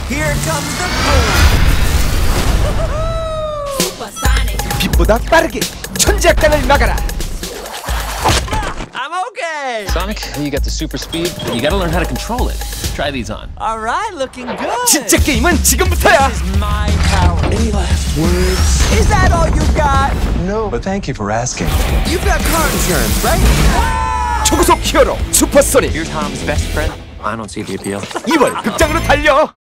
Here comes the boom. 빛보다 빠르게 천재악당을 막아라. I'm okay. Sonic, you got the super speed, but you gotta learn how to control it. Try these on. All right, looking good. 진짜 게임은 지금부터야. This is my power. Any last words? Is that all you got? No, but thank you for asking. You've got car insurance, right? 초고속 히어로 슈퍼소닉 You're Tom's best friend. I don't see the appeal. 2월 극장으로 달려.